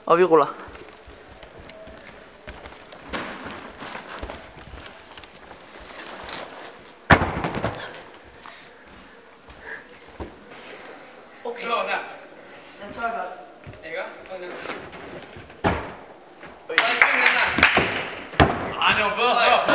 Og vi ruller. Okay. Slå der. Den tror jeg godt. Ikke? Okay. Ej, det var bedre før.